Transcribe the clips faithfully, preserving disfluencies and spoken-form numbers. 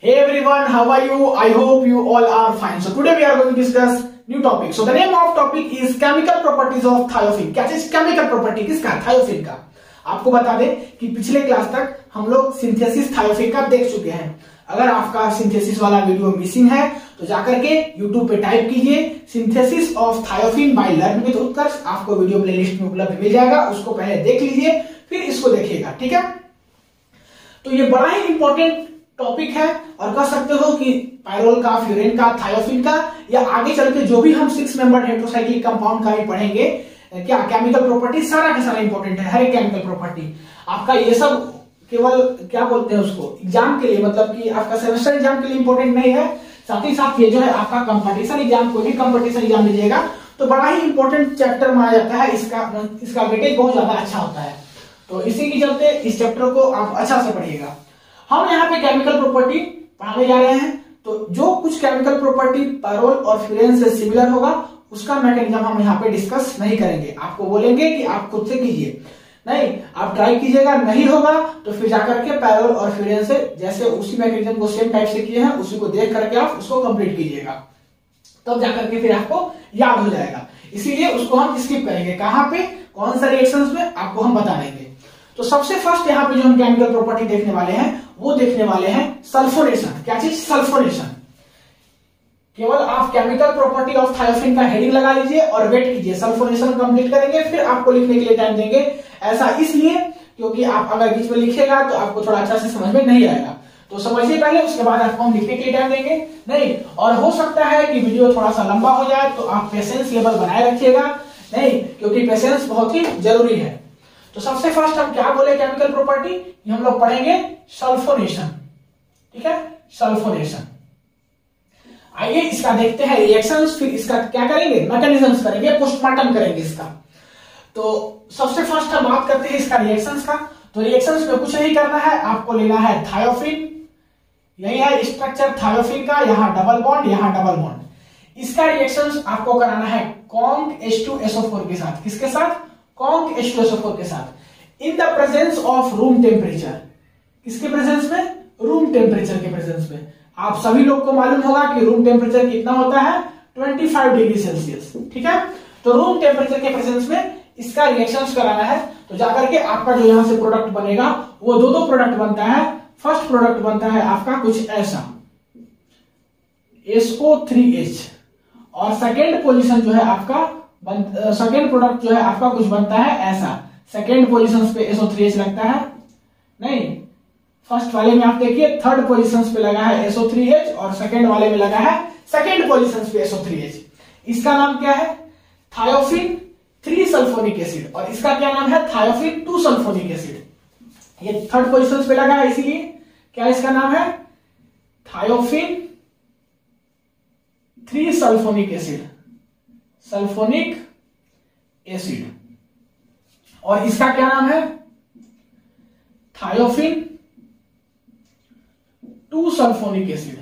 Hey everyone, how are you? I hope you all are fine. So today we are going to discuss new topic. So the name of topic is chemical properties of thiophin. क्या चीज chemical property किसका? thiophin का. आपको बता दें कि पिछले class तक हम लोग सिंथेसिस thiophin का देख चुके हैं. अगर आपका सिंथेसिस वाला वीडियो मिसिंग है तो जाकर के YouTube पे टाइप कीजिए synthesis of thiophene by learn with Utkarsh. आपको वीडियो प्लेलिस्ट में उपलब्ध मिल जाएगा. उसको पहले देख लीजिए फिर इसको देखिएगा. ठीक है. तो ये बड़ा ही इंपॉर्टेंट टॉपिक है और कह सकते हो कि पायरोल का, फ्यूरेन का, थायोफिन का या आगे चल के जो भी हम सिक्स मेंबर हेटेरोसाइक्लिक कंपाउंड का भी पढ़ेंगे, क्या केमिकल प्रॉपर्टी सारा का सारा इंपॉर्टेंट है. हर एक केमिकल प्रॉपर्टी आपका ये सब केवल क्या बोलते हैं उसको एग्जाम के लिए, मतलब कि आपका सेमेस्टर एग्जाम के लिए इंपॉर्टेंट नहीं है. साथ ही साथ ये जो है आपका कंपटीशन एग्जाम, कोई भी कंपटीशन एग्जाम लीजिएगा तो बड़ा ही इंपॉर्टेंट चैप्टर माना जाता है. इसका इसका वेटेज बहुत ज्यादा अच्छा होता है. तो इसी के चलते इस चैप्टर को आप अच्छा से पढ़िएगा. हम यहाँ पे केमिकल प्रॉपर्टी पढ़ाने जा रहे हैं. तो जो कुछ केमिकल प्रॉपर्टी पायरोल और फ्यूरेन से सिमिलर होगा उसका मैकेनिज्म हम यहाँ पे डिस्कस नहीं करेंगे. आपको बोलेंगे कि आप खुद से कीजिए, नहीं आप ट्राई कीजिएगा, नहीं होगा तो फिर जाकर के पायरोल और फ्यूरेन से जैसे उसी मैकेनिज्म को सेम टाइप से किए हैं उसी को देख करके आप उसको कंप्लीट कीजिएगा. तब जाकर के फिर आपको याद हो जाएगा. इसीलिए उसको हम स्किप करेंगे. कहां पे, कौन सा रिएक्शंस में, आपको हम बता देंगे. तो सबसे फर्स्ट यहाँ पे जो हम केमिकल प्रॉपर्टी देखने वाले हैं वो देखने वाले हैं सल्फोनेशन. क्या चीज? सल्फोनेशन. केवल आप केमिकल प्रॉपर्टी ऑफ थायोफिन का हेडिंग लगा लीजिए और वेट कीजिए. सल्फोनेशन कंप्लीट करेंगे फिर आपको लिखने के लिए टाइम देंगे. ऐसा इसलिए क्योंकि आप अगर बीच में लिखेगा तो आपको थोड़ा अच्छा से समझ में नहीं आएगा. तो समझिए पहले, उसके बाद आपको हम लिखने के लिए टाइम देंगे. नहीं, और हो सकता है कि वीडियो थोड़ा सा लंबा हो जाए तो आप पेशेंस लेवल बनाए रखिएगा. नहीं, क्योंकि पेशेंस बहुत ही जरूरी है. तो सबसे फर्स्ट हम क्या बोले केमिकल प्रॉपर्टी, हम लोग पढ़ेंगे सल्फोनेशन. ठीक है, सल्फोनेशन. आइए इसका देखते हैं रिएक्शंस, फिर इसका क्या करेंगे, मैकेनिज्म्स करेंगे, पोस्टमार्टम करेंगे इसका. तो सबसे फर्स्ट हम बात करते हैं इसका रिएक्शंस का. तो रिएक्शंस में कुछ नहीं करना है, आपको लेना है थायोफिन. यही है स्ट्रक्चर थायोफिन का. यहां डबल बॉन्ड, यहां डबल बॉन्ड. इसका रिएक्शंस आपको कराना है conc H two S O four के साथ. किसके साथ? Conc H two S O four के साथ. In the presence of room temperature. किसके प्रेजेंस में? रूम टेम्परेचर के प्रेजेंस में. आप सभी लोग को मालूम होगा कि रूम टेम्परेचर कितना होता है, पच्चीस डिग्री सेल्सियस. ठीक है. तो रूम टेम्परेचर के प्रेजेंस में इसका रिएक्शंस कराना है. तो जाकर के आपका जो यहां से प्रोडक्ट बनेगा वो दो दो प्रोडक्ट बनता है. फर्स्ट प्रोडक्ट बनता है आपका कुछ ऐसा एस ओ थ्री एच और सेकेंड पोजीशन जो है आपका सेकेंड प्रोडक्ट जो है आपका कुछ बनता है ऐसा. सेकेंड पोजीशन पे एस ओ थ्री एच लगता है. नहीं, फर्स्ट वाले में आप देखिए थर्ड पोजीशन पे लगा है एस ओ थ्री एच और सेकेंड वाले में लगा है सेकेंड पोजीशन पे एस ओ थ्री एच. इसका नाम क्या है? Thiophene three sulphonic acid. और इसका क्या नाम है? Thiophene two sulphonic acid. ये थर्ड पोजीशन पे लगा है इसीलिए क्या इसका नाम है? Thiophene three sulphonic acid, sulphonic acid. और इसका क्या नाम है? Thiophene two sulphonic acid.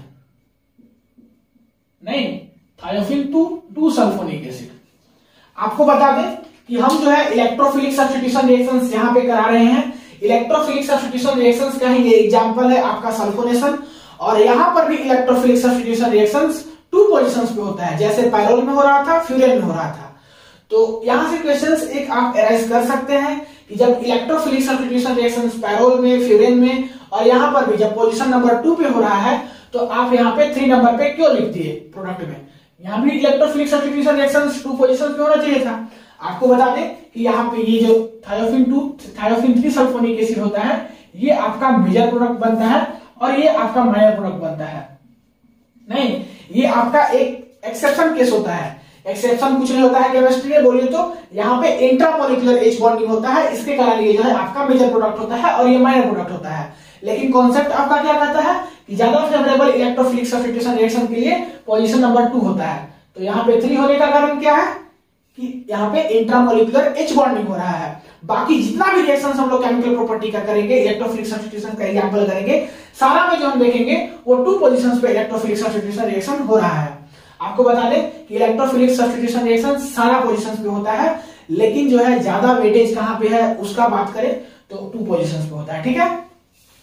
नहीं, thiophene two two sulphonic acid. आपको बता दें कि हम जो है इलेक्ट्रोफिलिक सब्स्टिट्यूशन रिएक्शंस यहां पे करा रहे हैं. इलेक्ट्रोफिलिक सब्स्टिट्यूशन रिएक्शंस का ही ये एग्जांपल है आपका सल्फोनेशन. और यहां पर भी electrophilic substitution reactions two positions पे होता है, जैसे पायरोल में हो रहा था, फ्यूरेन में हो रहा था. तो यहां से क्वेश्चंस एक आप एराइज कर सकते हैं कि जब इलेक्ट्रोफिलिक सब्स्टिट्यूशन रिएक्शंस पायरोल में, फ्यूरेन में और यहां पर भी जब पोजीशन नंबर टू पे हो रहा है तो आप यहां पे थ्री नंबर पे क्यों लिख दिए प्रोडक्ट में? यहां भी electrophilic substitution reactions two position पे होना चाहिए था. आपको बता दें कि यहाँ पे ये जो thiophene two thiophene three sulphonic acid होता है ये आपका मेजर प्रोडक्ट बनता है और ये आपका माइनर प्रोडक्ट बनता है. नहीं, ये आपका एक एक्सेप्शन केस होता है. एक्सेप्शन कुछ नहीं होता है केमिस्ट्री में बोलिए तो यहाँ पे इंट्रामोलिकुलर एच बॉन्डिंग होता है. इसके कारण ये जो है आपका मेजर प्रोडक्ट होता है और ये माइनर प्रोडक्ट होता है. लेकिन कॉन्सेप्ट आपका क्या कहता है कि ज्यादा फेवरेबल इलेक्ट्रोफिलिक सब्स्टिट्यूशन रिएक्शन के लिए पोजीशन नंबर टू होता है. तो यहाँ पे थ्री होने का कारण क्या है कि यहाँ पे इंट्रामोलिकुलर एच बॉन्डिंग हो रहा है. बाकी जितना भी रिएक्शन हम लोग केमिकल प्रॉपर्टी का करेंगे, इलेक्ट्रोफिलिक सब्स्टिट्यूशन का एग्जांपल करेंगे, सारा में जो हम देखेंगे वो टू पोजीशंस पे इलेक्ट्रोफिलिक सब्स्टिट्यूशन रिएक्शन हो रहा है. आपको बता दें कि इलेक्ट्रोफिलिक सब्स्टिट्यूशन रिएक्शन सारा पोजीशंस पे होता है, लेकिन जो है ज्यादा वेटेज कहां पे है उसका बात करें तो टू पोजीशंस पे होता है. ठीक है.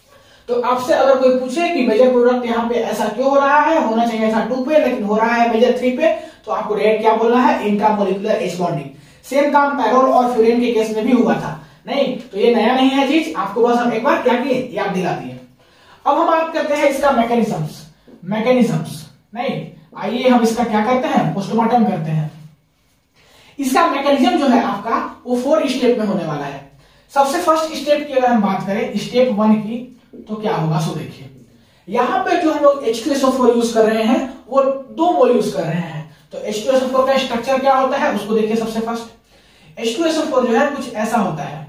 तो आपसे अगर कोई पूछे कि मेजर प्रोडक्ट यहाँ पे ऐसा क्यों हो रहा है, होना चाहिए था टू पे लेकिन हो रहा है मेजर थ्री पे, तो आपको डायरेक्ट क्या बोलना है, इंट्रामोलिकुलर एच बॉन्डिंग। सेम काम पैरोल और फ्यूरेन के केस में भी हुआ था। नहीं तो ये नया नहीं है चीज, आपको बस हम एक बार क्या किए, याद दिला दिए। अब हम बात करते हैं इसका मैकेनिज्म्स मैकेनिज्म्स नहीं, आइए हम इसका क्या करते हैं, पोस्टमार्टम करते हैं। इसका मैकेनिज्म जो है आपका वो फोर स्टेप में होने वाला है। सबसे फर्स्ट स्टेप की अगर हम बात करें, स्टेप वन की, तो क्या होगा, सो देखिए यहाँ पे जो हम लोग H two S O four use कर रहे हैं वो दो मोल यूज कर रहे हैं। तो H two S O four का स्ट्रक्चर क्या होता है उसको देखिए। सबसे first H two S O four जो है कुछ ऐसा होता है,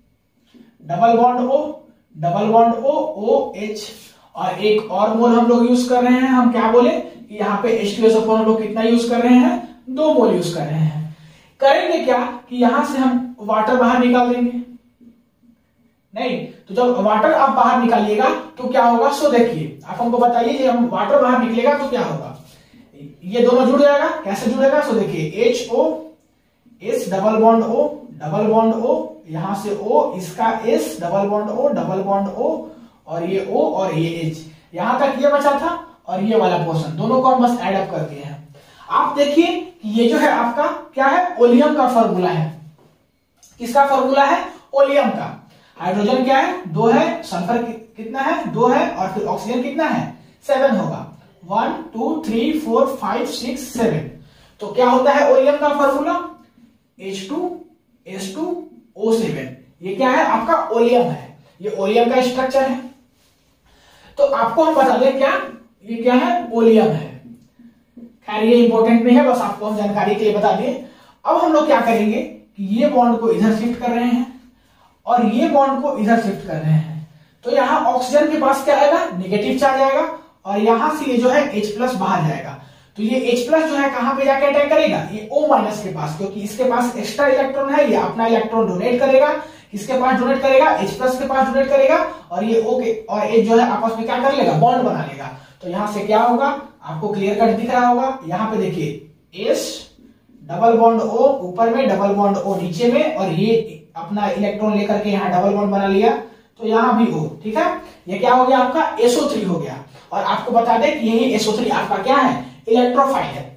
double bond O, double bond O, O H, और एक और मोल हम लोग यूज कर रहे हैं। हम क्या बोले कि यहाँ पे H two S O four हम लोग कितना यूज कर रहे हैं, दो मोल यूज कर रहे हैं। करेंगे क्या कि यहां से हम वाटर बाहर निकाल देंगे। नहीं तो जब वाटर आप बाहर निकालिएगा तो क्या होगा, सो देखिए आप हमको बताइए, जब हम वाटर बाहर निकलेगा तो क्या होगा, ये दोनों जुड़ जाएगा। कैसे जुड़ेगा, सो देखिए H O S, double bond O, double bond O, यहां से ओ, इसका S, double bond O, double bond O, और ये ओ और ये एच, यहां तक ये बचा था, और ये वाला पोर्शन दोनों को हम बस एड अप करते हैं। आप देखिए कि ये जो है आपका क्या है, ओलियम का फॉर्मूला है। किसका फॉर्मूला है, ओलियम का। हाइड्रोजन क्या है, दो है, सल्फर कि, कितना है, दो है, और फिर ऑक्सीजन कितना है, सेवन होगा। One two three four five six seven. तो क्या होता है ओलियम का formula, H two S two O seven. ये क्या है आपका ओलियम है, ये ओलियम का स्ट्रक्चर है। तो आपको हम बता दें क्या, ये क्या है, ओलियम है। खैर ये इंपॉर्टेंट नहीं है, बस आपको हम जानकारी के लिए बता दें। अब हम लोग क्या करेंगे कि ये बॉन्ड को इधर शिफ्ट कर रहे हैं और ये बॉन्ड को इधर शिफ्ट कर रहे हैं। तो यहाँ ऑक्सीजन के पास क्या आएगा, नेगेटिव चार्ज आएगा, और यहां से ये जो है H प्लस बाहर जाएगा। तो ये H प्लस जो है कहां पे जाके अटैक करेगा, ये O माइनस के पास, क्योंकि इसके पास एक्स्ट्रा इलेक्ट्रॉन है, ये अपना इलेक्ट्रॉन डोनेट करेगा। किसके पास डोनेट करेगा, H प्लस के पास डोनेट करेगा, और ये O के और H जो है आपस में क्या कर लेगा, बॉन्ड बना लेगा। तो यहां से क्या होगा, आपको क्लियर कट दिख रहा होगा। यहाँ पे देखिए एस, डबल बॉन्ड O ऊपर में, डबल बॉन्ड O नीचे में, और ये अपना इलेक्ट्रॉन लेकर के यहाँ डबल बॉन्ड बना लिया, तो यहाँ भी O, ठीक है। ये क्या हो गया आपका एस ओ थ्री हो गया। और आपको बता दें कि यही एस ओ थ्री आपका क्या है, इलेक्ट्रोफाइल है।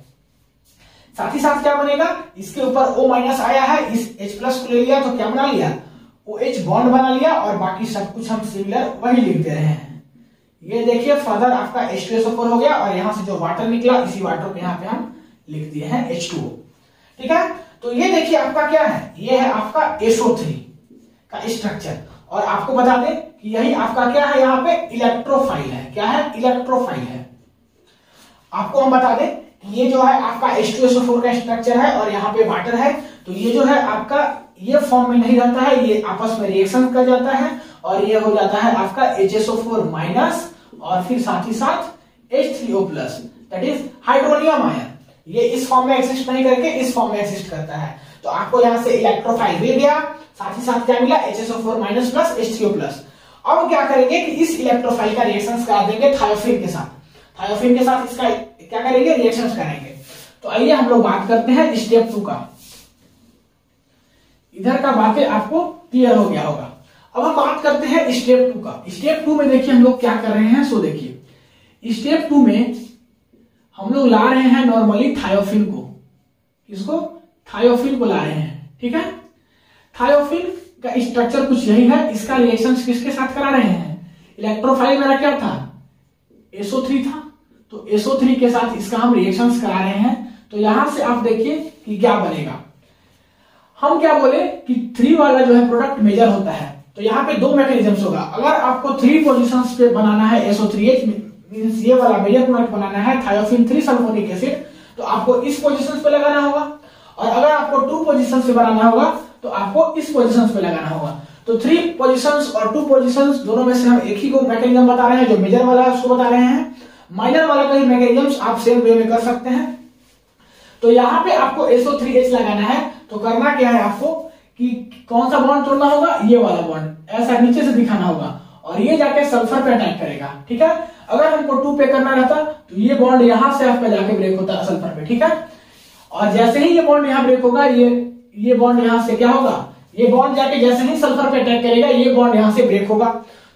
साथ ही साथ क्या बनेगा, इसके ऊपर O माइनस आया है, इस H प्लस को ले लिया तो क्या बना लिया, OH बॉन्ड बना लिया, और बाकी सब कुछ हम सिमिलर वही लिख दे रहे हैं। ये देखिए फर्दर आपका H two S O four हो गया, और यहां से जो वाटर निकला इसी वाटर को यहाँ पे हम लिख दिए हैं एच टू ओ, ठीक है। तो ये देखिए आपका क्या है, ये है आपका एस ओ थ्री का स्ट्रक्चर। और आपको बता दें कि यही आपका क्या है, यहाँ पे इलेक्ट्रोफाइल है। क्या है, इलेक्ट्रोफाइल है। आपको हम बता दें कि ये जो है आपका H two S O four का स्ट्रक्चर है, और यहाँ पे वाटर है। तो ये जो है आपका ये फॉर्म में नहीं रहता है, ये आपस में रिएक्शन कर जाता है, और ये हो जाता है आपका H S O four minus, और फिर साथ ही साथ H three O plus, that is hydronium ion. ये इस फॉर्म में एक्सिस्ट नहीं करके इस फॉर्म में एक्सिस्ट करता है। तो आपको यहां से इलेक्ट्रोफाइल मिल गया, साथ ही साथ क्या मिला, H S O four minus plus H three O plus. अब क्या करेंगे कि इस इलेक्ट्रोफाइल का रिएक्शन करा देंगे थायोफिन के साथ। थायोफिन के साथ इसका क्या करेंगे, रिएक्शन करेंगे। तो आइए हम लोग बात करते हैं स्टेप टू का। इधर का बातें आपको क्लियर हो गया होगा। अब हम बात करते हैं स्टेप टू का। स्टेप टू में देखिए हम लोग क्या कर रहे हैं, सो देखिए स्टेप टू में हम लोग ला रहे हैं नॉर्मली थायोफिन को। किसको, थायोफिन को ला रहे हैं, ठीक है। थायोफिन का स्ट्रक्चर कुछ यही है। इसका रिएक्शन किसके साथ करा रहे हैं, इलेक्ट्रोफाइल मेरा क्या था, एस ओ थ्री था। तो एस ओ थ्री के साथ इसका हम रिएक्शंस करा रहे हैं। तो यहां से आप देखिए कि क्या बनेगा। हम क्या बोले कि थ्री वाला जो है प्रोडक्ट मेजर होता है। तो यहाँ पे दो मैकेनिज्म्स होगा। अगर आपको थ्री पोजीशंस पे बनाना है S O three H means ये वाला मेजर प्रोडक्ट बनाना है थायोफिन थ्री सल्फोनिक एसिड, तो आपको इस पोजीशंस पे लगाना होगा। और अगर आपको टू पोजीशंस पे बनाना होगा तो आपको इस पोजीशंस पे लगाना होगा। तो थ्री पोजीशंस और टू पोजीशंस दोनों में से हम एक ही को मैकेनिज्म बता रहे हैं। जो मेजर वाला है उसको बता रहे हैं, माइनर वाला का ही मैकेनिज्म आप सेम वे में कर सकते हैं। तो यहाँ पे आपको एस ओ थ्री एच लगाना है। तो करना क्या है आपको कि कौन सा बॉन्ड तोड़ना होगा, ये वाला बॉन्ड ऐसा नीचे से दिखाना होगा, और ये जाके सल्फर पे अटैक करेगा, ठीक है। अगर हमको टू पे करना रहता तो ये बॉन्ड यहां से आप पे जाके ब्रेक होता सल्फर पे, ठीक है। और जैसे ही ये बॉन्ड यहाँ ब्रेक होगा, ये ये बॉन्ड यहां से क्या होगा, ये बॉन्ड जाके जैसे ही सल्फर पे अटैक करेगा, ये बॉन्ड यहां से ब्रेक होगा।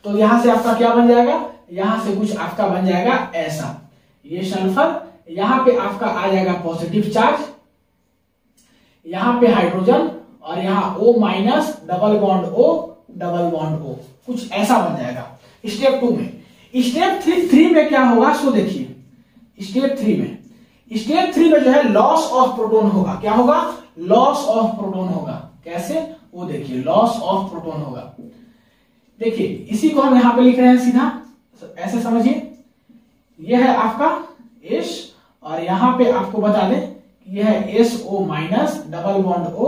तो यहां से आपका क्या बन जाएगा, यहां से कुछ आपका बन जाएगा ऐसा, ये सल्फर, यहां पे आपका आ जाएगा पॉजिटिव चार्ज, यहां पे हाइड्रोजन, और यहां O minus, double bond O, double bond O, कुछ ऐसा बन जाएगा स्टेप टू में। स्टेप थ्री थ्री में क्या होगा, सो देखिए, स्टेप थ्री में स्टेप थ्री में जो है लॉस ऑफ प्रोटॉन होगा। क्या होगा, लॉस ऑफ प्रोटॉन होगा। कैसे, वो देखिए, लॉस ऑफ प्रोटॉन होगा। देखिए इसी को हम यहां पे लिख रहे हैं सीधा, ऐसे समझिए, यह है आपका H, और यहां पे आपको बता दें कि यह है S O minus, double bond O,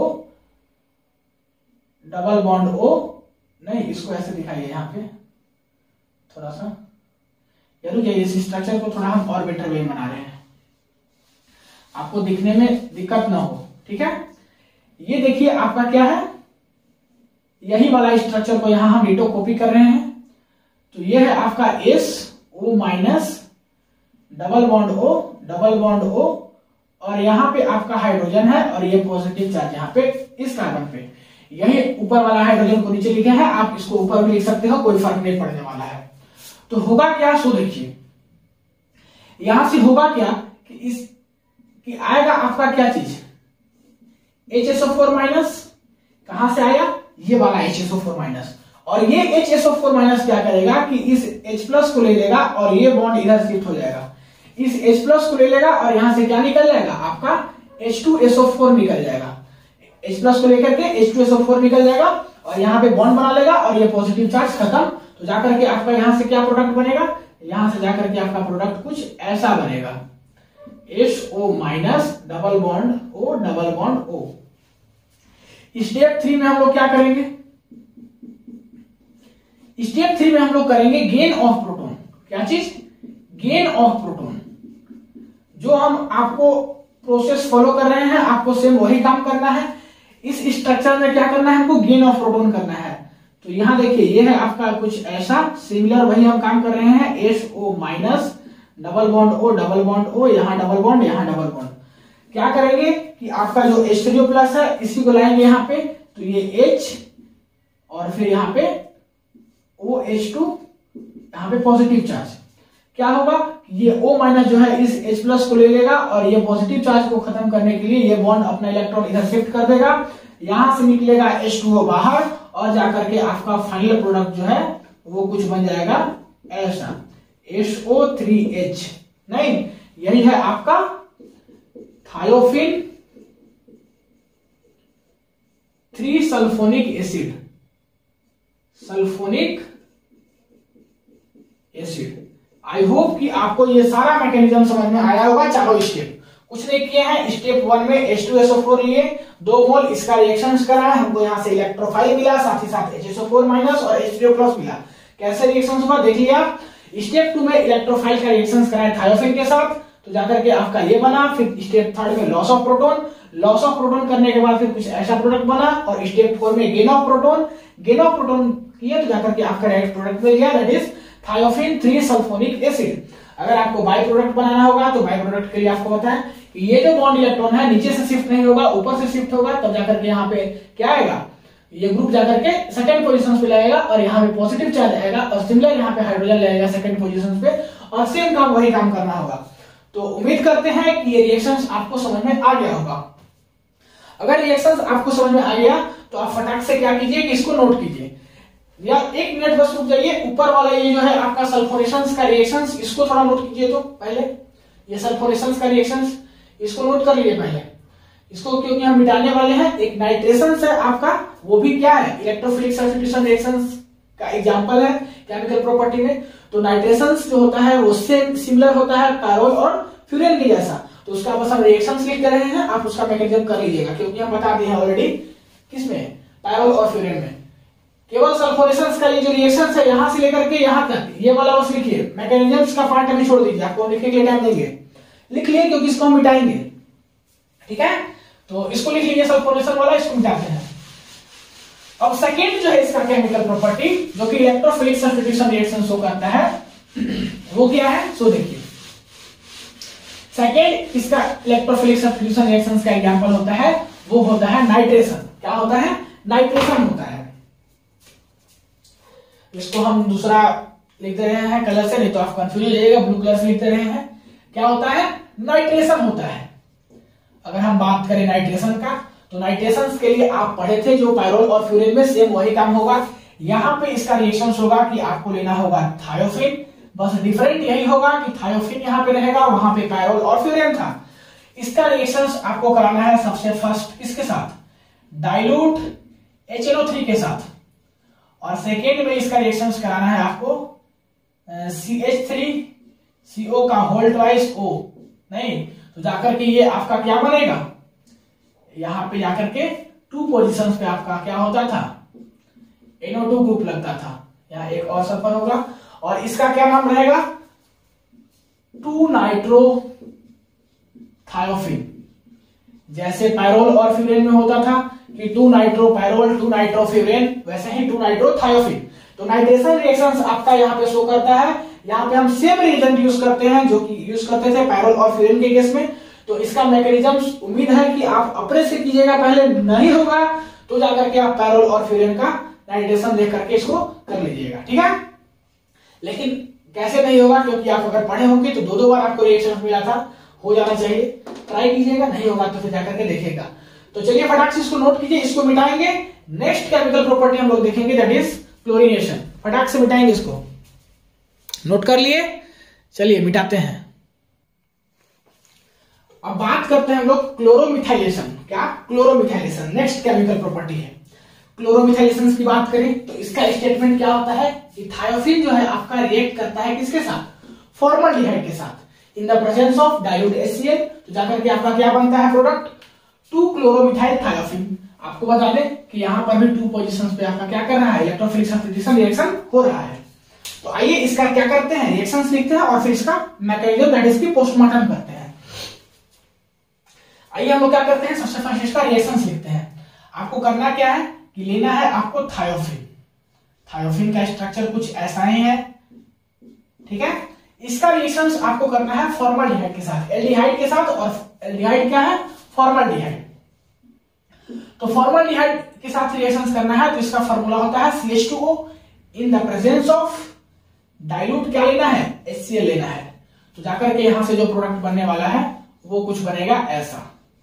double bond O, नहीं इसको ऐसे दिखाइए यहां पे थोड़ा सा, यार क्या इस स्ट्रक्चर को थोड़ा हम और बेटर वे में बना रहे हैं, आपको दिखने में दिक्कत ना हो, ठीक है। ये देखिए आपका क्या है, यही वाला स्ट्रक्चर को यहां हम डिटो कॉपी कर रहे हैं। तो ये है आपका S O minus, double bond O, double bond O, और यहां पे आपका हाइड्रोजन है, और ये पॉजिटिव चार्ज यहां पे इस कार्बन पे, यही ऊपर वाला हाइड्रोजन को नीचे लिखा है, आप इसको ऊपर भी लिख सकते हो, कोई फर्क नहीं पड़ने वाला है। तो होगा क्या, सो देखिए यहां से होगा क्या कि इस कि आएगा आपका क्या चीज, H S O four minus, कहां से आया, ये वाला H S O four minus, और ये H S O four minus क्या करेगा कि इस H प्लस को ले लेगा, और ये बॉन्ड इधर शिफ्ट हो जाएगा, इस H प्लस को ले लेगा, और यहां से क्या निकल जाएगा आपका H two S O four निकल जाएगा, H प्लस को लेकर के H two S O four निकल जाएगा, और यहाँ पे बॉन्ड बना लेगा, और ये पॉजिटिव चार्ज खत्म। तो जाकर के आपका यहां से क्या प्रोडक्ट बनेगा, यहां से जाकर के आपका प्रोडक्ट कुछ ऐसा बनेगा, S O minus, double bond O, double bond O। Step three में हम लोग क्या करेंगे, स्टेप थ्री में हम लोग करेंगे गेन ऑफ प्रोटॉन। क्या चीज, गेन ऑफ प्रोटॉन। जो हम आपको प्रोसेस फॉलो कर रहे हैं, आपको सेम वही काम करना है। इस स्ट्रक्चर में क्या करना है, हमको गेन ऑफ प्रोटॉन करना है। तो यहां देखिए, ये है आपका कुछ ऐसा सिमिलर, वही हम काम कर रहे हैं, S O minus, double bond O, double bond O, यहां डबल बॉन्ड, यहां डबल बॉन्ड। क्या करेंगे कि आपका जो एच थ्री ओ प्लस है, इसी को लाएंगे यहाँ पे, तो ये H, और फिर यहाँ पे O H टू, यहाँ पे पॉजिटिव चार्ज। क्या होगा, ये O माइनस जो है इस H प्लस को ले लेगा, और ये पॉजिटिव चार्ज को खत्म करने के लिए ये बॉन्ड अपना इलेक्ट्रॉन इधर शिफ्ट कर देगा, यहां से निकलेगा एच टू ओ बाहर, और जाकर के आपका फाइनल प्रोडक्ट जो है वो कुछ बन जाएगा ऐसा, एस ओ थ्री एच। नहीं, यही है आपका thiophene three sulphonic acid, sulphonic acid. I hope कि आपको ये सारा मैकेनिज्म समझ में आया होगा। चारों स्टेप कुछ नहीं किए हैं। स्टेप वन में H two S O four लिए, दो मोल इसका रिएक्शन करा है, हमको यहाँ से इलेक्ट्रोफाइल मिला, साथ ही साथ H S O four minus और एच थ्री ओ प्लस मिला। कैसे रिएक्शन हुआ देख लिया। स्टेप टू में इलेक्ट्रोफाइल का रिएक्शन करा है थायोफिन के साथ, तो जाकर के आपका ये बना। फिर स्टेप थर्ड में loss of proton, loss of proton करने के बाद फिर कुछ ऐसा प्रोडक्ट बना, और स्टेप फोर में gain of proton, gain of proton किया तो जाकर के आपका डायरेक्ट प्रोडक्ट मिल गया, that is thiophene three sulphonic acid. अगर आपको बाई प्रोडक्ट बनाना होगा तो बाई प्रोडक्ट के लिए आपको पता है कि ये जो बॉन्ड इलेक्ट्रॉन है नीचे से शिफ्ट नहीं होगा, ऊपर से शिफ्ट होगा, तब जाकर के यहाँ पे क्या आएगा, ये ग्रुप जाकर के सेकंड पोजीशन पे लगेगा, और यहाँ पे पॉजिटिव चार्ज आएगा, और सिमिलर यहाँ पे हाइड्रोजन लगेगा सेकंड पोजीशन पे, और सेम काम वही काम करना होगा। तो उम्मीद करते हैं कि ये रिएक्शंस आपको समझ में आ गया होगा। अगर रिएक्शंस आपको समझ में आ गया तो आप फटाक से क्या कीजिए कि इसको नोट कीजिए, या एक मिनट बस रुक जाइए। ऊपर वाला ये जो है आपका सल्फोनेशंस का रिएक्शंस, इसको थोड़ा नोट कीजिए। तो पहले ये सल्फोनेशंस का रिएक्शंस इसको नोट कर लीजिए पहले इसको, क्योंकि हम मिटाने वाले हैं। एक नाइट्रेशंस है आपका, वो भी क्या है, इलेक्ट्रोफिलिक सब्स्टिट्यूशन रिएक्शंस का एग्जांपल है केमिकल प्रॉपर्टी में। तो नाइट्रेशंस जो होता है वो सेम सिमिलर होता है पैरोल और फ्यूरेन के जैसा, तो उसका बस हम रिएक्शंस लिख कर रहे हैं, आप उसका मैकेनिज्म कर लीजिएगा, क्योंकि हम बता दिए हैं ऑलरेडी किसमें, पैरोल और फ्यूरेन में। केवल सल्फोनेशंस का ये जो रिएक्शंस है यहां से लेकर के यहां तक, ये वाला बस लिखिए, मैकेनिज्म्स का पार्ट अभी छोड़ दीजिए, आपको लिखने के लिए टाइम देंगे, लिख लिए क्योंकि इसको हम मिटाएंगे, ठीक है। तो इसको लिख लीजिए सल्फोनेशन वाला, इसको मिटाते हैं। अब सेकेंड जो है इसका केमिकल प्रॉपर्टी, जो कि इलेक्ट्रोफिलिक सब्स्टिट्यूशन रिएक्शन शो करता है, वो क्या है, सो देखिए। सेकेंड इसका इलेक्ट्रोफिलिक सब्स्टिट्यूशन रिएक्शंस का एग्जांपल होता है, वो होता है नाइट्रेशन। क्या होता है, नाइट्रेशन होता है। तो इसको हम दूसरा लिख दे रहे हैं कलर से, नहीं तो आप कंफ्यूज हो जाइएगा, ब्लू कलर से लिख दे रहे हैं। क्या होता है? नाइट्रेशन होता है। अगर हम बात करें नाइट्रेशन का, तो नाइट्रेशन के लिए आप पढ़े थे जो पायरोल और फ्यूरेन में सेम वही काम होगा। यहाँ पे इसका रिएक्शन होगा कि आपको लेना होगा थायोफिन, बस डिफरेंट यही होगा कि थायोफिन यहाँ पे रहेगा, वहां पे पायरोल और फ्यूरेन था। इसका रिएक्शन आपको कराना है सबसे फर्स्ट किसके साथ? Dilute H N O three के साथ, और सेकेंड में इसका रिएक्शन कराना है आपको सी एच थ्री सी ओ का होल ट्वाइस ओ, नहीं तो जाकर के ये आपका क्या बनेगा? यहां पे जाकर के टू पोजीशंस पे आपका क्या होता था? एन ओ टू ग्रुप लगता था। यहाँ एक और सल्फर होगा और इसका क्या नाम रहेगा? Two nitro thiophene. जैसे पायरोल और फ्यूरेन में होता था कि two nitro pyrrole two nitro furan, वैसे ही टू नाइट्रो थायोफिन। तो नाइट्रेशन रिएक्शंस आपका यहाँ पे शो करता है। यहाँ पे हम सेम रिएजेंट यूज करते हैं जो कि यूज करते थे पायरोल और फ्यूरेन के केस में। तो इसका मैकेनिज्म उम्मीद है कि आप अपने से कीजिएगा, पहले नहीं होगा तो जाकर के आप पायरोल और फ्यूरेन का नाइट्रेशन देख करके इसको कर लीजिएगा, ठीक है। लेकिन कैसे नहीं होगा, क्योंकि आप अगर पढ़े होंगे तो दो दो बार आपको रिएक्शन मिला था, हो जाना चाहिए। ट्राई कीजिएगा, नहीं होगा तो फिर जाकर के देखिएगा। तो चलिए फटाक से इसको नोट कीजिए, इसको मिटाएंगे। नेक्स्ट केमिकल प्रॉपर्टी हम लोग देखेंगे, दैट इज क्लोरीनेशन। फटाक से मिटाएंगे इसको, नोट कर लिए। चलिए मिटाते हैं। अब बात करते हैं हम लोग क्लोरोमिथाइलेशन। क्या? क्लोरोमिथाइलेशन नेक्स्ट केमिकल प्रॉपर्टी है। क्लोरोमिथाइलेशन की बात करें तो इसका स्टेटमेंट क्या होता है कि थायोफिन जो है आपका रिएक्ट करता है किसके साथ? फॉर्मल्डिहाइड के साथ in the presence of dilute H C L. तो जाकर के आपका क्या बनता है प्रोडक्ट? To chloromethyl thiophene. आपको बता दें कि यहां पर भी टू पोजीशंस पे आपका क्या कर रहा है? इलेक्ट्रोफिलिक सब्स्टिट्यूशन रिएक्शन हो रहा है। तो आइए इसका क्या करते हैं? रिएक्शंस लिखते हैं और फिर इसका मैकेनिज्म दैट इज की पोस्टमार्टम करते हैं। आइए हम लोग क्या करते हैं? सबसे फर्स्ट इसका रिएक्शंस लिखते हैं। आपको करना क्या है कि लेना है आपको थायोफिन। थायोफिन का स्ट्रक्चर कुछ ऐसा ही है, ठीक है। इसका रिएक्शंस आपको करना है फॉर्मल्डिहाइड के साथ, एल्डिहाइड के साथ। और एल्डिहाइड क्या है? फॉर्मल्डिहाइड। तो फॉर्मल्डिहाइड के साथ रिएक्शंस करना है तो इसका फॉर्मूला होता है C H two O in the presence of dilute क्या लेना है? एच सी एल लेना है। तो जाकर के यहां से जो प्रोडक्ट बनने वाला है वो कुछ बनेगा ऐसा,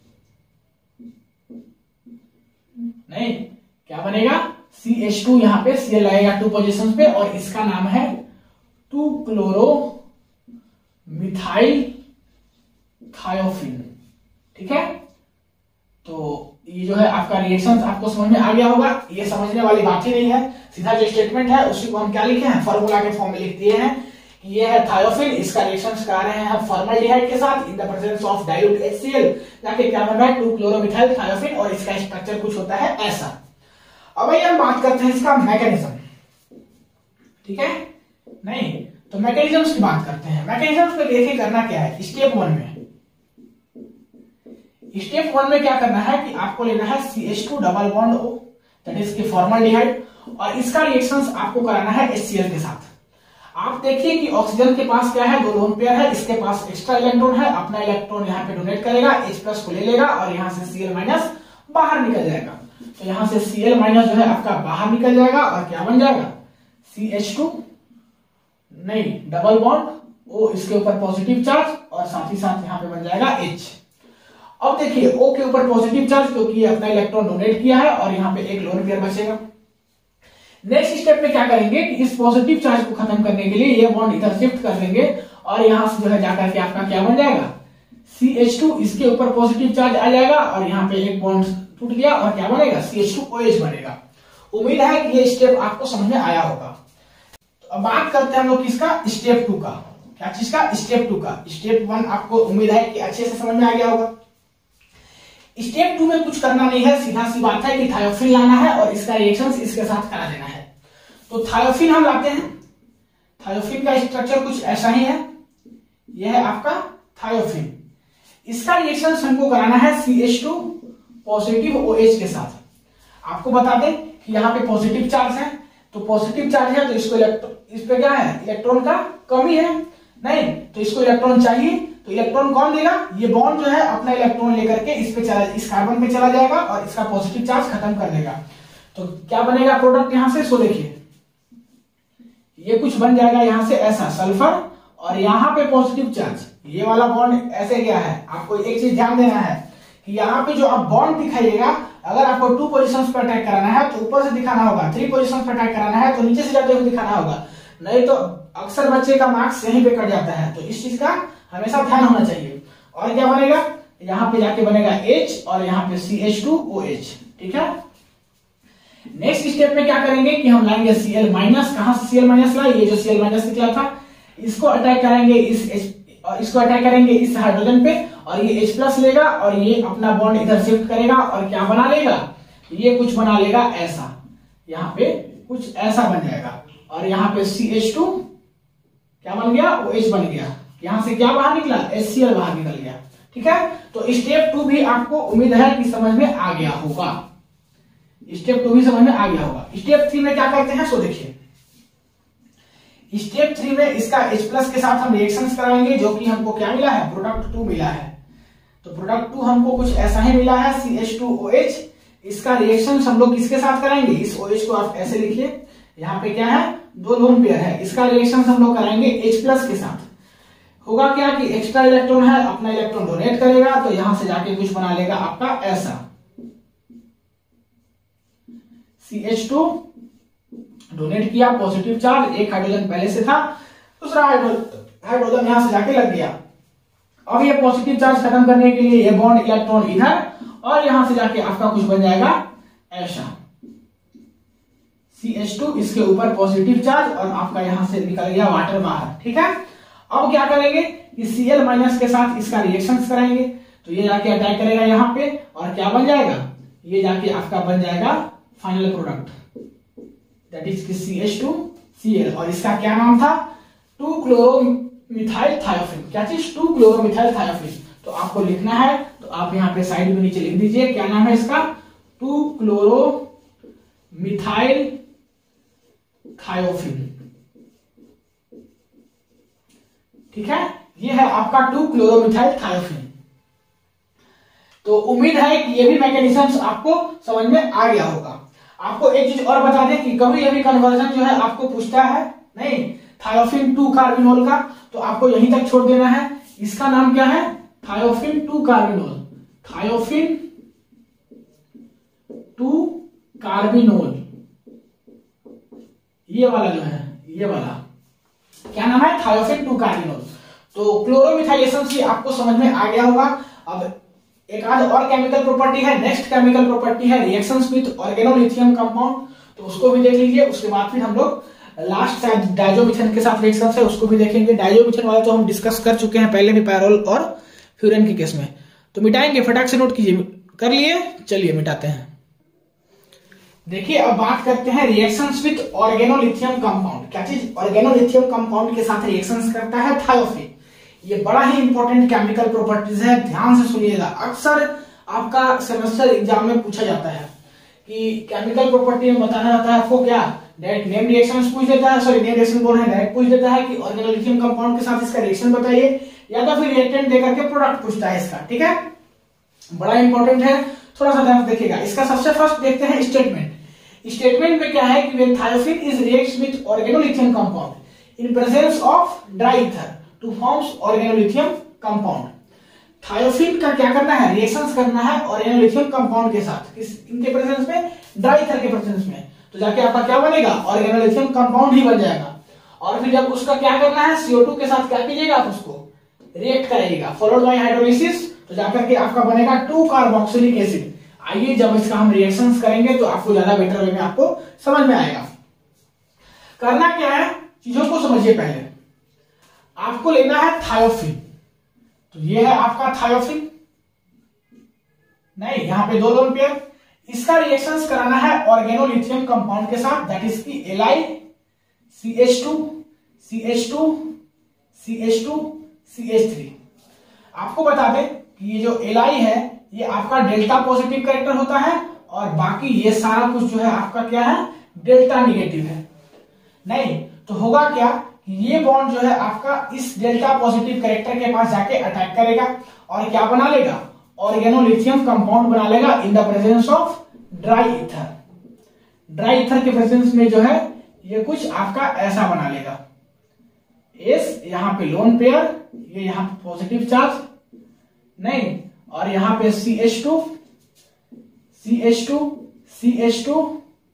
नहीं क्या बनेगा? सी एच टू, यहां पे सी एल लगेगा टू पोजीशंस पे और इसका नाम है टू क्लोरो मिथाइल थायोफिन, ठीक है। तो ये जो है आपका रिएक्शन आपको समझ में आ गया होगा। ये समझने वाली बात ही नहीं है, सीधा जो स्टेटमेंट है उसी को हम क्या लिखे हैं? फॉर्मूला के फॉर्म में लिख दिए हैं कि ये है थायोफिन, इसका रिएक्शन करा रहे हैं फॉर्मल्डिहाइड के साथ in the presence of dilute H C L, जाके क्या बन रहा है? टू क्लोरोमिथाइल थायोफिन, और इसका स्ट्रक्चर कुछ होता है ऐसा। अब आइए हम बात करते हैं इसका मैकेनिज्म, ठीक है। नहीं तो मैकेनिज्म की बात करते हैं। मैकेनिज्म पे देखिए करना क्या है। स्टेप वन में स्टेप वन में क्या करना है कि आपको लेना है C H two double bond O, that is की फॉर्मल्डिहाइड, और इसका रिएक्शंस आपको कराना है एच सी एल के साथ। आप देखिए कि ऑक्सीजन के पास क्या है? दो लोन पेयर है, इसके पास एक्स्ट्रा इलेक्ट्रॉन है, अपना इलेक्ट्रॉन यहाँ पे डोनेट करेगा, H प्लस को ले लेगा और यहाँ से Cl माइनस बाहर निकल जाएगा। तो यहाँ से Cl माइनस जो है आपका बाहर निकल जाएगा और क्या बन जाएगा? सी एच टू, नहीं डबल बॉन्ड O, इसके ऊपर पॉजिटिव चार्ज और साथ ही साथ यहाँ पे बन जाएगा H। अब देखिए O के ऊपर पॉजिटिव चार्ज क्योंकि ये अपना इलेक्ट्रॉन डोनेट किया है और यहाँ पे एक लोन पेयर बचेगा। नेक्स्ट स्टेप में क्या करेंगे कि इस पॉजिटिव चार्ज को खत्म करने के लिए ये बॉन्ड इधर शिफ्ट कर देंगे और यहां से जो है जाकर के आपका क्या बन जाएगा? सी एच टू, इसके ऊपर पॉजिटिव चार्ज आ जाएगा और यहाँ पे एक बॉन्ड टूट गया और क्या बनेगा? C H two O H बनेगा। उम्मीद है कि ये स्टेप आपको समझ में आया होगा। तो अब बात करते हैं हम लोग किसका? स्टेप टू का। क्या चीज का? स्टेप टू का। स्टेप वन आपको उम्मीद है कि अच्छे से समझ में आ गया होगा। स्टेप टू में कुछ करना नहीं है, सीधा सी बात है कि थायोफिन लाना है और इसका रिएक्शंस इसके साथ करा देना है। तो थायोफिन हम लाते हैं। थायोफिन का स्ट्रक्चर कुछ ऐसा ही है, यह है आपका थायोफिन। इसका रिएक्शन हमको कराना है C H two positive O H के साथ। आपको बता दें कि यहाँ पे पॉजिटिव चार्ज है, तो पॉजिटिव चार्ज है तो इसको इलेक्ट्रॉन, इस पे क्या है? इलेक्ट्रॉन का कमी है, नहीं तो इसको इलेक्ट्रॉन चाहिए। तो इलेक्ट्रॉन कौन देगा? ये बॉन्ड जो है अपना इलेक्ट्रॉन लेकर के इस पे चला, इस कार्बन पे चला जाएगा और इसका पॉजिटिव चार्ज खत्म कर देगा। तो क्या बनेगा प्रोडक्ट यहां से? सो देखिए ये कुछ बन जाएगा यहाँ से ऐसा सल्फर, और यहाँ पे पॉजिटिव चार्ज, ये वाला बॉन्ड ऐसे गया है। आपको एक चीज ध्यान देना है कि यहाँ पे जो आप बॉन्ड दिखाइएगा, अगर आपको टू पोजीशंस पर अटैक कराना है तो ऊपर से दिखाना होगा, थ्री पोजीशंस पर अटैक कराना है तो नीचे से जाते हुए दिखाना होगा, नहीं तो अक्सर बच्चे का मार्क्स यहीं पे कट जाता है। तो इस चीज का हमेशा ध्यान होना चाहिए। और क्या बनेगा, यहाँ पे जाके बनेगा H और यहाँ पे C H two O H. ठीक है, नेक्स्ट स्टेप में क्या करेंगे कि हम लाएंगे Cl माइनस। कहां से Cl माइनस लाए, ये जो Cl माइनस निकला था इसको अटैक करेंगे इस H, और इसको अटैक करेंगे इस हाइड्रोजन पे, और ये H प्लस लेगा और ये अपना बॉन्ड इधर शिफ्ट करेगा और क्या बना लेगा, ये कुछ बना लेगा ऐसा, यहाँ पे कुछ ऐसा बन जाएगा, और यहाँ पे सी एच टू क्या बन गया, ओ एच बन गया। यहाँ से क्या बाहर निकला, एच सी एल बाहर निकल गया। ठीक है, तो स्टेप टू भी आपको उम्मीद है कि समझ में आ गया होगा। स्टेप टू भी समझ में आ गया होगा। स्टेप थ्री में क्या करते हैं, सो देखिए स्टेप थ्री में इसका H प्लस के साथ हम रिएक्शंस कराएंगे, जो कि हमको क्या मिला है, प्रोडक्ट टू मिला है। तो प्रोडक्ट टू हमको कुछ ऐसा ही मिला है, C H two O H. इसका रिएक्शन हम लोग किसके साथ कराएंगे, इस OH को आप ऐसे लिखिए, यहाँ पे क्या है, दो लोन पेयर है, इसका रिएक्शन हम लोग कराएंगे H प्लस के साथ। होगा क्या कि एक्स्ट्रा इलेक्ट्रॉन है, अपना इलेक्ट्रॉन डोनेट करेगा, तो यहां से जाके कुछ बना लेगा आपका ऐसा, सी एच टू डोनेट किया, पॉजिटिव चार्ज, एक हाइड्रोजन पहले से था, दूसरा हाइड्रोजन यहां से जाके लग गया। अब ये पॉजिटिव चार्ज खत्म करने के लिए ये बॉन्ड इलेक्ट्रॉन इधर, और यहां से जाके आपका कुछ बन जाएगा ऐसा, सी एच टू, इसके ऊपर पॉजिटिव चार्ज, और आपका यहां से निकल गया वाटर बाहर। ठीक है, अब क्या करेंगे कि Cl माइनस के साथ इसका रिएक्शंस कराएंगे, तो ये जाके अटैक करेगा यहाँ पे, और क्या बन जाएगा, ये जाके आपका बन जाएगा final product, that is C H two C L, और इसका क्या नाम था, टू क्लोरोमिथाइल थायोफिन। क्या चीज, टू क्लोरोमिथाइल थायोफिन। तो आपको लिखना है, तो आप यहाँ पे साइड में नीचे लिख दीजिए, क्या नाम है इसका, टू क्लोरोमिथाइल थायोफिन। ठीक है, ये है आपका टू क्लोरोमिथाइल थायोफिन। तो उम्मीद है कि ये भी मैकेनिज्म्स आपको समझ में आ गया होगा। आपको एक चीज और बता दें कि कभी कभी कन्वर्जन जो है आपको पूछता है नहीं थायोफिन टू कार्बिनोल का, तो आपको यहीं तक छोड़ देना है। इसका नाम क्या है, thiophene two carbinol, thiophene two carbinol, ये वाला जो है, ये वाला क्या नाम है, थायोफिन टू कार्बिनोल। तो क्लोरोमिथाइलेशन से आपको समझ में आ गया होगा। अब एक आध और केमिकल प्रॉपर्टी है, नेक्स्ट केमिकल प्रॉपर्टी है रिएक्शंस विद ऑर्गेनोलिथियम कंपाउंड, तो उसको भी देख लीजिए। उसके बाद फिर हम लोग लास्ट शायद डाइजोमिथेन के साथ रिएक्शंस है, उसको भी देखेंगे। डाइजोमिथेन वाला तो हम डिस्कस कर चुके हैं पहले भी, पैरोल और फ्यूरेन के केस में, तो मिटाएंगे, फटाक से नोट कीजिए। कर लिए, चलिए मिटाते हैं। देखिए अब बात करते हैं रिएक्शंस विद ऑर्गेनोलिथियम कंपाउंड। क्या चीज, ऑर्गेनोलिथियम कंपाउंड के साथ रिएक्शंस करता है थायोफिन। ये बड़ा ही इंपॉर्टेंट केमिकल प्रॉपर्टीज है, ध्यान से सुनिएगा। अक्सर आपका सेमेस्टर एग्जाम में पूछा जाता है कि केमिकल प्रॉपर्टी में बताना रहता है आपको, क्या डायरेक्ट नेम रिएक्शंस पूछ देता है, सॉरी नेम रिएक्शन बोल रहे हैं, डायरेक्ट पूछ देता है कि ऑर्गेनोलिथियम कंपाउंड के साथ इसका रिएक्शन बताइए, या तो फिर रिएक्टेंट देकर के प्रोडक्ट पूछता है इसका। ठीक है, बड़ा इंपॉर्टेंट है, थोड़ा सा ध्यान देखिएगा। इसका सबसे फर्स्ट देखते हैं स्टेटमेंट। स्टेटमेंट में क्या है कि when thiophin is reacts with organolithium compound in presence of dry ether to forms organolithium compound। Thiophene का क्या करना है, रिएक्शंस करना है ऑर्गेनोलिथियम कंपाउंड के साथ, किस इनके प्रेजेंस में, ड्राई ईथर के प्रेजेंस में, तो जाके आपका क्या बनेगा, ऑर्गेनोलिथियम कंपाउंड ही बन जाएगा। और फिर जब उसका क्या करना है, सी ओ टू के साथ क्या कीजिएगा, आप उसको रिएक्ट करेगा, फॉलोड बाय हाइड्रोलिसिस, तो जाकर के आपका बनेगा टू कार्बोक्सिलिक एसिड। आइए जब इसका हम रिएक्शंस करेंगे तो आपको ज्यादा बेटर वे में आपको समझ में आएगा। करना क्या है, चीजों को समझिए। पहले आपको लेना है थायोफिन, तो ये है आपका थायोफिन, नहीं यहां पे दो लोन पेयर, इसका रिएक्शंस कराना है ऑर्गेनोलिथियम कंपाउंड के साथ, दैट इज की L I C H two C H two C H two C H three. आपको बता दें कि ये जो एलाई है ये आपका डेल्टा पॉजिटिव कैरेक्टर होता है, और बाकी ये सारा कुछ जो है आपका क्या है, डेल्टा निगेटिव है। नहीं तो होगा क्या कि ये बॉन्ड जो है आपका इस डेल्टा पॉजिटिव कैरेक्टर के पास जाके अटैक करेगा, और क्या बना लेगा, ऑर्गेनोलिथियम कंपाउंड बना लेगा in the presence of dry ether. Dry ether के प्रेजेंस में जो है ये कुछ आपका ऐसा बना लेगा, एस यहां पे लोन पेयर, ये यहां पे पॉजिटिव चार्ज नहीं, और यहां पे C H two C H two C H two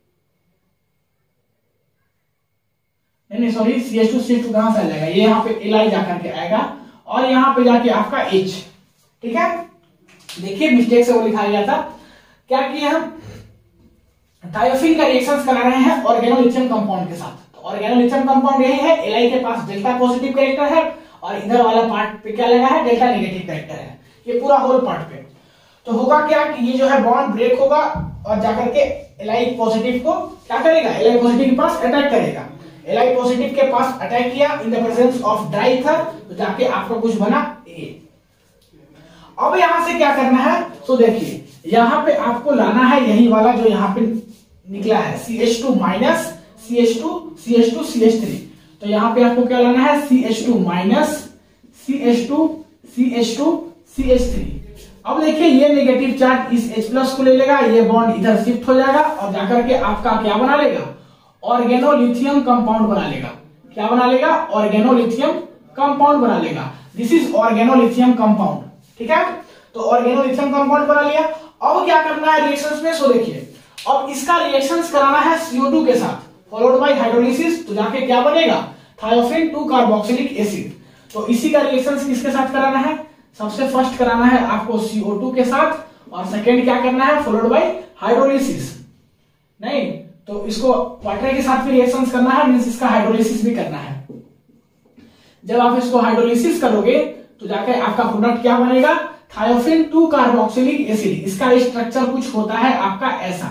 नहीं नहीं sorry C H two C H two कहां से आ जाएगा, ये यहाँ पे एल आई जाकर के आएगा और यहाँ पे जाके आपका H। ठीक है, देखिए मिस्टेक से वो लिखा गया था, क्या किया हम थायोफिन का रिएक्शंस करा रहे हैं ऑर्गेनोलिथियम कंपाउंड के साथ। तो ऑर्गेनोलिथियम कंपाउंड यही है, Li के पास डेल्टा पॉजिटिव कैरेक्टर है और इधर वाला पार्ट पे क्या लगा है, डेल्टा नेगेटिव कैरेक्टर है, ये पूरा होल पार्ट पे। तो होगा क्या कि ये जो है बॉन्ड ब्रेक होगा और जाकर के Li पॉजिटिव को क्या करेगा, Li पॉजिटिव के पास अटैक करेगा। Li पॉजिटिव के पास अटैक किया in the presence of dry ether, तो जाके आपका कुछ बना A। अब यहां से क्या करना है, तो देखिए यहां पे आपको लाना है यही वाला जो यहां पे निकला है C H two minus C H two C H two C H three. तो यहां पे आपको क्या लाना है, C H two minus C H two C H two C H three. अब देखिए ये नेगेटिव चार्ज इस H प्लस को ले लेगा, ये बॉन्ड इधर शिफ्ट हो जाएगा और जाकर के आपका क्या बना लेगा, ऑर्गेनोलिथियम कंपाउंड बना लेगा। क्या बना लेगा, ऑर्गेनोलिथियम कंपाउंड बना लेगा। This is organolithium compound. ठीक है, तो ऑर्गेनोलिथियम कंपाउंड बना लिया। अब क्या करना है रिएक्शंस में, सो देखिए अब इसका रिएक्शंस कराना है सी ओ टू के साथ फॉलोड बाय हाइड्रोलिसिस, तो जाके क्या बनेगा, थायोफिन टू कार्बोक्सिलिक एसिड। तो इसी का रिएक्शंस किसके साथ कराना है, सबसे फर्स्ट कराना है आपको सी ओ टू के साथ और सेकेंड क्या करना है, फॉलोड बाय हाइड्रोलिसिस। नहीं तो इसको वाटर के साथ भी रिएक्शंस करना है, मींस इसका हाइड्रोलिसिस भी करना है। जब आप इसको हाइड्रोलिसिस करोगे तो जाकर आपका प्रोडक्ट क्या बनेगा, थायोफिन टू कार्बोक्सिलिक एसिड। इसका स्ट्रक्चर कुछ होता है आपका ऐसा,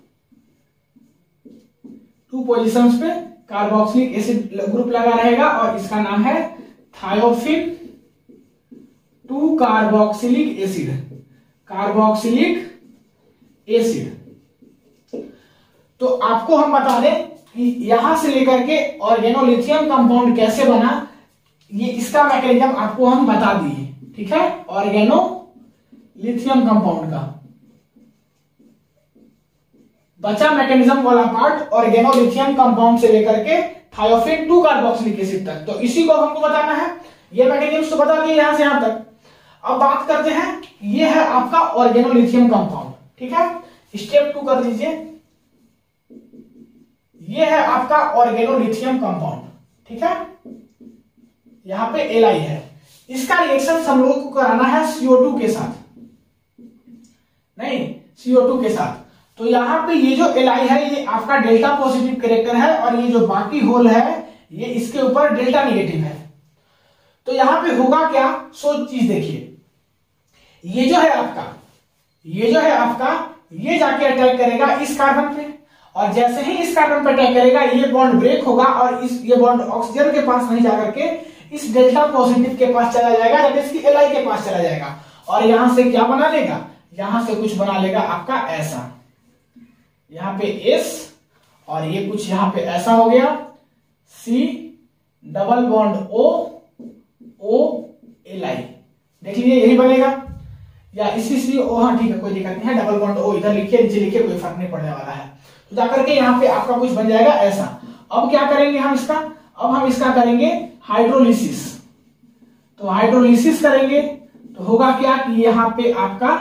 टू पोजीशंस पे कार्बोक्सिलिक एसिड ग्रुप लगा रहेगा और इसका नाम है thiophene two carboxylic acid, carboxylic acid. तो आपको हम बता दें कि यहां से लेकर के ऑर्गेनोलिथियम कंपाउंड कैसे बना, ये इसका मैकेनिज्म आपको हम बता दिए। ठीक है, ऑर्गेनोलिथियम कंपाउंड का बचा मैकेनिज्म वाला पार्ट ऑर्गेनोलिथियम कंपाउंड से लेकर के थायोफिन टू कार्बोक्सिलिक एसिड तक, तो इसी को हमको बताना है। ये मैकेनिज्म तो बता दिए यहां से यहां तक। अब बात करते हैं, ये है आपका ऑर्गेनोलिथियम कंपाउंड। ठीक है, स्टेप टू कर लीजिए, ये है आपका ऑर्गेनोलिथियम कंपाउंड। ठीक है, यहां पे Li है, इसका रिएक्शन हम लोग को कराना है सी ओ टू के साथ, नहीं सी ओ टू के साथ। तो यहां पे ये जो Li है ये आपका डेल्टा पॉजिटिव कैरेक्टर है और ये जो बाकी होल है ये इसके ऊपर डेल्टा नेगेटिव है। तो यहां पे होगा क्या, सो चीज देखिए, ये जो है आपका ये जो है आपका ये जाके अटैक करेगा इस कार्बन पे और जैसे ही इस कार्बन पे अटैक करेगा ये बॉन्ड ब्रेक होगा और इस ये बॉन्ड ऑक्सीजन के पास नहीं जाकर के इस डेल्टा पॉजिटिव के पास चला जाएगा, यानी इसकी Li के पास चला जाएगा और यहां से क्या बना लेगा, यहां से कुछ बना लेगा आपका ऐसा, यहां पे S और ये कुछ यहां पे ऐसा हो गया, C double bond O O Li, देख लीजिए यही बनेगा, या इसी सी ओ, हाँ ठीक है कोई दिक्कत नहीं है, डबल बॉन्ड O इधर लिखिए नीचे लिखिए, कोई फर्क नहीं पड़ने वाला है। तो जाकर के यहाँ पे आपका कुछ बन जाएगा ऐसा। अब क्या करेंगे हम इसका, अब हम इसका करेंगे हाइड्रोलिसिस। तो हाइड्रोलिसिस करेंगे तो होगा क्या कि यहाँ पे आपका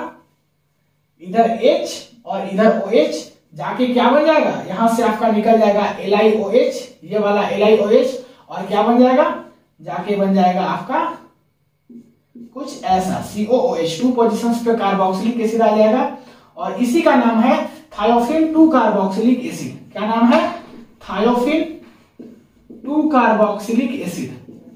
इधर H और इधर OH जाके क्या बन जाएगा, यहां से आपका निकल जाएगा LiOH, ये वाला LiOH और क्या बन जाएगा, जाके बन जाएगा आपका कुछ ऐसा C O O H, two positions पे कार्बोक्सिलिक एसिड आ जाएगा और इसी का नाम है थायोफिन टू कार्बोक्सिलिक एसिड। क्या नाम है, thiophene two carboxylic acid,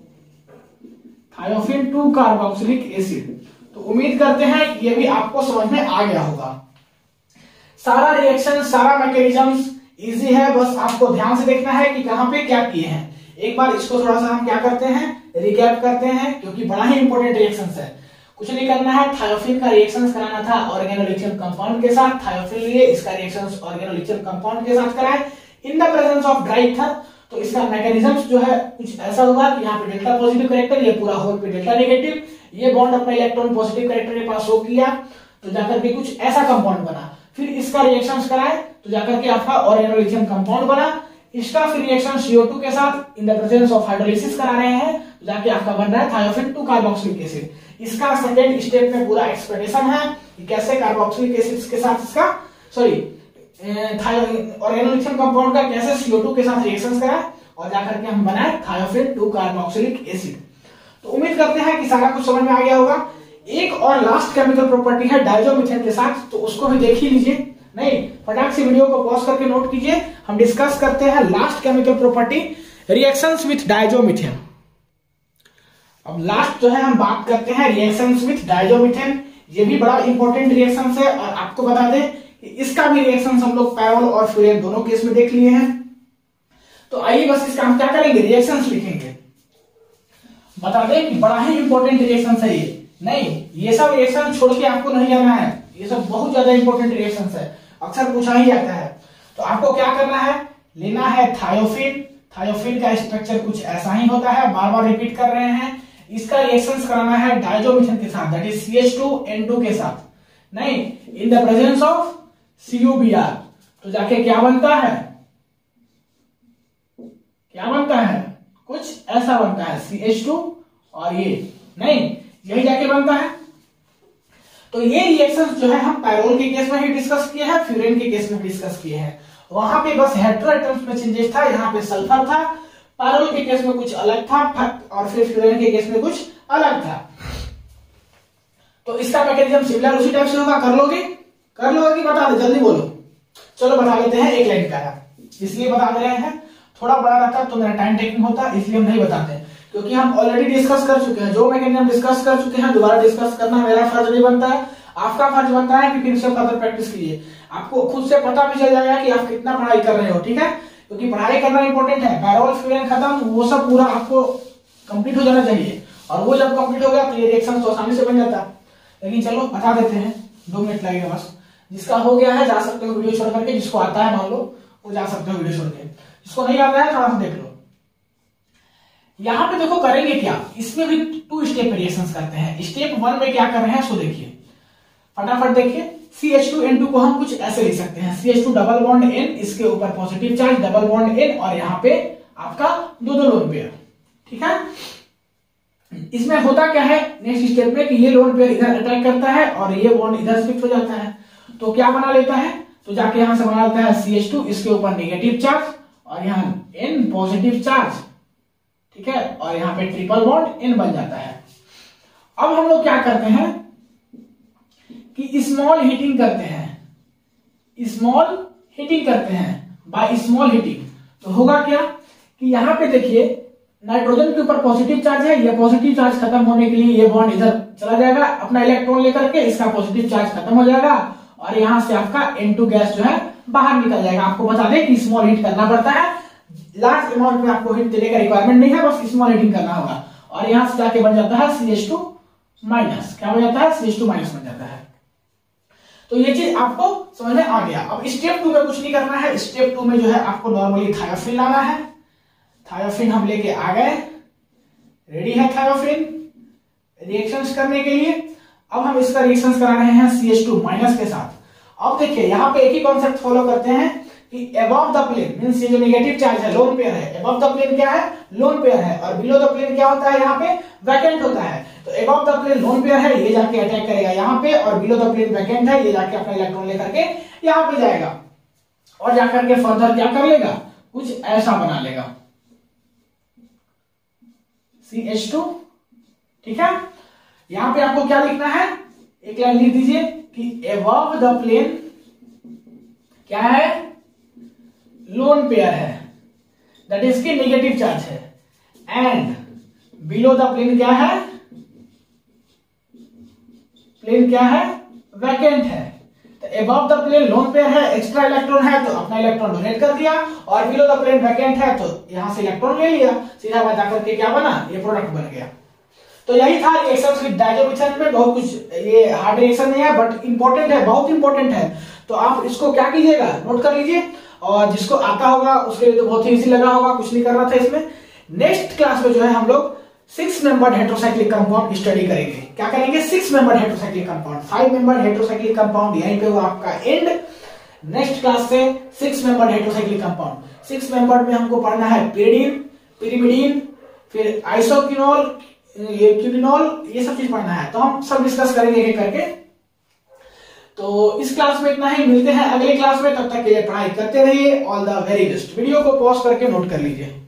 thiophene two carboxylic acid. तो उम्मीद करते हैं ये भी आपको समझ में आ गया होगा। सारा रिएक्शन सारा मैकेनिज्म इजी है, बस आपको ध्यान से देखना है कि कहां पे क्या किए हैं। एक बार इसको थोड़ा सा हम क्या करते हैं, रिकैप करते हैं, क्योंकि बड़ा ही इंपॉर्टेंट रिएक्शन है। कुछ नहीं करना है, थायोफिन का रिएक्शन कराना था ऑर्गेनोलिथियम कंपाउंड के साथ, थायोफिन लिए इसका रिएक्शन ऑर्गेनोलिथियम कंपाउंड के साथ कराए in the presence of dry ether. तो इसका मैकेनिज्म जो है कुछ ऐसा होगा कि यहाँ पे डेल्टा पॉजिटिव कैरेक्टर, ये पूरा होल पे डेल्टा नेगेटिव, ये बॉन्ड अपना इलेक्ट्रॉन पॉजिटिव कैरेक्टर के पास शो किया तो जाकर के कुछ ऐसा कंपाउंड बना। फिर इसका रिएक्शन कराए तो जाकर के आपका ऑर्गेनोलिथियम कंपाउंड बना। इसका फिर रिएक्शन सी ओ टू के साथ in the presence of hydrolysis करा रहे हैं, जाके आपका बन रहा है थायोफिन टू कार्बोक्सिलिक एसिड। इसका सेकेंड स्टेप में पूरा एक्सप्लेनेशन है कि कैसे कार्बोक्सिलिक एसिड के साथ इसका सॉरी ऑर्गेनोलिथियम कंपाउंड का कैसे सी ओ टू के साथ रिएक्शंस करा और जाकर के हम बनाए थायोफिन टू कार्बोक्सिलिक एसिड। तो उम्मीद करते हैं कि सारा कुछ समझ में आ गया होगा। एक और लास्ट केमिकल प्रॉपर्टी है डायजोमिथेन के साथ, तो उसको भी देख ही लीजिए। नहीं, फटाक से वीडियो को पॉज करके नोट कीजिए। हम डिस्कस करते हैं last chemical property reactions with diazomethane. अब लास्ट जो है हम बात करते हैं रिएक्शंस विथ डायजोमिथेन। ये भी बड़ा इंपॉर्टेंट रिएक्शंस है और आपको बता दें कि इसका भी रिएक्शंस हम लोग पैरोल और फ्यूरेन दोनों केस में देख लिए हैं। तो आइए बस इसका हम क्या करेंगे, रिएक्शंस लिखेंगे। बता दें कि बड़ा ही इंपॉर्टेंट रिएक्शंस है ये। नहीं, ये सब रिएक्शन छोड़ के आपको नहीं जाना है, ये सब बहुत ज्यादा इंपॉर्टेंट रिएक्शंस है, अक्सर पूछा ही जाता है। तो आपको क्या करना है, लेना है थायोफिन। थायोफिन का स्ट्रक्चर कुछ ऐसा ही होता है, बार बार रिपीट कर रहे हैं। इसका रिएक्शंस कराना है डायजोमिथेन के साथ, that is C H two N two के साथ, नहीं in the presence of C U B R. तो जाके क्या बनता है, क्या बनता है, कुछ ऐसा बनता है सी एच टू और ये, नहीं यही जाके बनता है। तो ये रिएक्शन जो है हम पैरोल के केस में भी डिस्कस किए हैं, फ्यूरेन के केस में भी डिस्कस किए हैं। वहां पे बस हेटेरो एटम्स में चेंजेस था, यहाँ पे सल्फर था। पैरोल के केस में कुछ अलग था और फिर फ्यूरेन के केस में कुछ अलग था। तो इसका मैकेनिज्म सिमिलर उसी टाइप से होगा। कर लोगे, कर लोगे कि बता दे, जल्दी बोलो। चलो बता देते हैं, एक लाइन का है इसलिए बता दे रहे हैं। थोड़ा बड़ा रहता तो मेरा टाइम टेकिंग होता, इसलिए हम नहीं बताते, क्योंकि हम ऑलरेडी डिस्कस कर चुके हैं। जो मैकेनिज्म डिस्कस कर चुके हैं दोबारा डिस्कस करना मेरा फर्ज नहीं बनता है, आपका फर्ज बनता है कि फिर से फर्दर प्रैक्टिस कीजिए। आपको खुद से पता भी चल जाएगा कि आप कितना पढ़ाई कर रहे हो, ठीक है, क्योंकि पढ़ाई करना इंपॉर्टेंट है। पैरोल फ्यूरेन खत्म, वो सब पूरा आपको कंप्लीट हो जाना चाहिए, और वो जब कंप्लीट हो गया तो ये रिएक्शन तो आसानी से बन जाता है। लेकिन चलो बता देते हैं, दो मिनट लगेगा बस। जिसका हो गया है जा सकते हो वीडियो छोड़ करके, जिसको आता है मान लो वो जा सकते हो वीडियो छोड़ के, जिसको नहीं आता है थोड़ा सा देख लो। यहां पे देखो करेंगे क्या, इसमें भी टू स्टेप रिएक्शंस करते हैं। स्टेप वन में क्या कर रहे हैं सो देखिए, फटाफट देखिए। C H two N two को हम कुछ ऐसे लिख सकते हैं, C H two double bond N, इसके ऊपर positive charge double bond N, और यहाँ पे आपका दो दो लोन पेयर, ठीक है। इसमें होता क्या है नेक्स्ट स्टेप में कि ये लोन पेयर इधर अटैक करता है और ये बॉन्ड इधर शिफ्ट हो जाता है। तो क्या बना लेता है, तो जाके यहां से बना लेता है सी एच टू, इसके ऊपर नेगेटिव चार्ज और यहाँ एन पॉजिटिव चार्ज, ठीक है, और यहाँ पे ट्रिपल बॉन्ड एन बन जाता है। अब हम लोग क्या करते हैं कि स्मॉल हीटिंग करते हैं, स्मॉल हीटिंग करते हैं बाय स्मॉल हीटिंग। तो होगा क्या कि यहाँ पे देखिए नाइट्रोजन के ऊपर पॉजिटिव चार्ज है, ये पॉजिटिव चार्ज खत्म होने के लिए ये बॉन्ड इधर चला जाएगा अपना इलेक्ट्रॉन लेकर के, इसका पॉजिटिव चार्ज खत्म हो जाएगा और यहां से आपका एन टू गैस जो है बाहर निकल जाएगा। आपको बता दें कि स्मॉल हीट करना पड़ता है, लार्ज अमाउंट में आपको हीट देने का रिक्वायरमेंट नहीं है, बस स्मॉल हीटिंग करना होगा। और यहां से जाके बन जाता है सी एच टू माइनस, क्या बन जाता है, सी एच टू माइनस बन जाता है। तो ये चीज आपको समझ में आ गया। अब स्टेप टू में कुछ नहीं करना है, स्टेप टू में जो है आपको नॉर्मली थायोफिन लाना है। थायोफिन हम लेके आ गए, रेडी है थायोफिन रिएक्शंस करने के लिए। अब हम इसका रिएक्शंस करा रहे हैं सी एच टू माइनस के साथ। अब देखिए यहाँ पे एक ही कॉन्सेप्ट फॉलो करते हैं कि अबव द प्लेन मींस ये जो नेगेटिव चार्ज है लोन पेयर है, अबव द प्लेन क्या है, लोन पेयर है, और बिलो द प्लेन क्या होता है, यहाँ पे वैकेंट होता है। तो above the plane lone pair है, ये जाके अटैक करेगा यहाँ पे, और बिलो द प्लेन वैकेंट है, ये जाके अपना इलेक्ट्रॉन लेकर के यहाँ पे जाएगा और जाकर के फर्दर क्या कर लेगा, कुछ ऐसा बना लेगा सी एच टू, ठीक है। यहां पे आपको क्या लिखना है, एक लाइन लिख दीजिए कि अबव द प्लेन क्या है, लोन पेयर है, दैट इज की नेगेटिव चार्ज है, एंड बिलो द प्लेन क्या है, प्लेन क्या है, वैकेंट है। तो above the plane lone pair है, एक्स्ट्रा इलेक्ट्रॉन है तो अपना इलेक्ट्रॉन डोनेट कर दिया, और बिलो द प्लेन वैकेंट है तो यहां से इलेक्ट्रॉन ले लिया, सीधा बात आकर के क्या बना, ये प्रोडक्ट बन गया। तो यही था रिएक्शंस विद डायजोमिथेन में। बहुत कुछ ये हार्ड रिएक्शन नहीं है बट इंपॉर्टेंट है, बहुत इंपॉर्टेंट है। तो आप इसको क्या कीजिएगा, नोट कर लीजिए, और जिसको आता होगा उसके लिए तो बहुत ही इजी लगा होगा, कुछ नहीं करना था इसमें। नेक्स्ट क्लास में जो है हम लोग six membered heterocyclic compound study करेंगे। क्या करेंगे, six membered heterocyclic compound, five membered heterocyclic compound, यहीं पे वो आपका एंड नेक्स्ट क्लास से six membered heterocyclic compound, six membered में हमको पढ़ना है pyridine, pyrimidine, फिर आइसोक्विनोल, ये क्यूनिनोल, ये सब चीज पढ़ना है। तो हम सब डिस्कस करेंगे एक एक करके। तो इस क्लास में इतना ही, मिलते हैं अगले क्लास में, तब तक के लिए पढ़ाई करते रहिए। All the very best. Video को पॉज करके नोट कर लीजिए।